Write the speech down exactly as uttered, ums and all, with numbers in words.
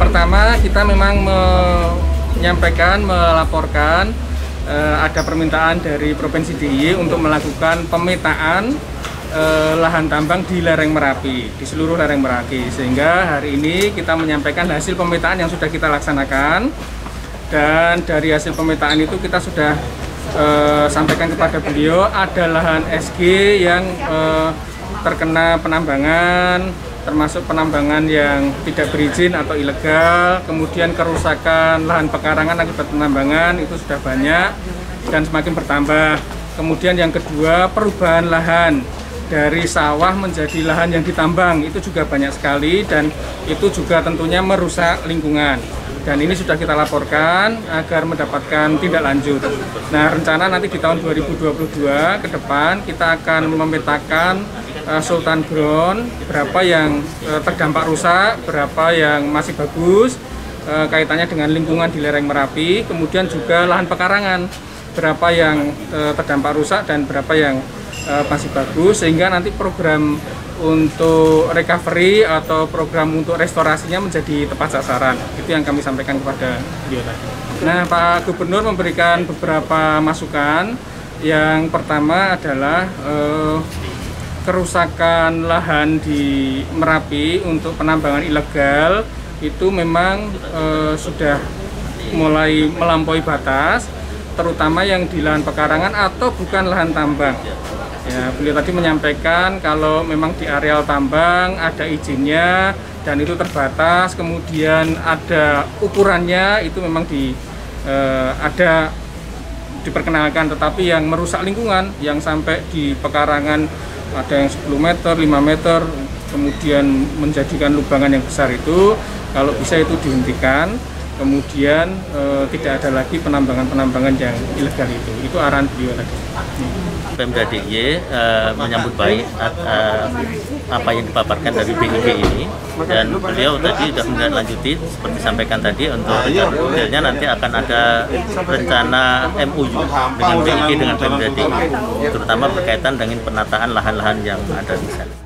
pertama kita memang menyampaikan, melaporkan eh, ada permintaan dari Provinsi D I Y untuk melakukan pemetaan eh, lahan tambang di lereng Merapi, di seluruh lereng Merapi. Sehingga hari ini kita menyampaikan hasil pemetaan yang sudah kita laksanakan, dan dari hasil pemetaan itu kita sudah eh, sampaikan kepada beliau ada lahan S G yang eh, terkena penambangan, termasuk penambangan yang tidak berizin atau ilegal, kemudian kerusakan lahan pekarangan akibat penambangan itu sudah banyak dan semakin bertambah. Kemudian yang kedua, perubahan lahan dari sawah menjadi lahan yang ditambang itu juga banyak sekali, dan itu juga tentunya merusak lingkungan. Dan ini sudah kita laporkan agar mendapatkan tindak lanjut. Nah, rencana nanti di tahun dua ribu dua puluh dua ke depan kita akan memetakan uh, Sultan Ground, berapa yang uh, terdampak rusak, berapa yang masih bagus, uh, kaitannya dengan lingkungan di lereng Merapi, kemudian juga lahan pekarangan, berapa yang uh, terdampak rusak dan berapa yang uh, masih bagus, sehingga nanti program untuk recovery atau program untuk restorasinya menjadi tepat sasaran. Itu yang kami sampaikan kepada beliau tadi. Nah, Pak Gubernur memberikan beberapa masukan. Yang pertama adalah eh, kerusakan lahan di Merapi untuk penambangan ilegal itu memang eh, sudah mulai melampaui batas, terutama yang di lahan pekarangan atau bukan lahan tambang. Ya, beliau tadi menyampaikan kalau memang di areal tambang ada izinnya dan itu terbatas, kemudian ada ukurannya, itu memang di eh, ada diperkenalkan, tetapi yang merusak lingkungan yang sampai di pekarangan ada yang sepuluh meter, lima meter, kemudian menjadikan lubangan yang besar itu, kalau bisa itu dihentikan, kemudian eh, tidak ada lagi penambangan-penambangan yang ilegal itu. Itu arahan beliau tadi. Pemda D I Y uh, menyambut baik uh, apa yang dipaparkan dari B I G ini, dan beliau tadi sudah menindaklanjuti seperti sampaikan tadi untuk rencana detailnya nanti akan ada rencana M O U dengan B I G dengan Pemda D I Y, terutama berkaitan dengan penataan lahan-lahan yang ada di sana.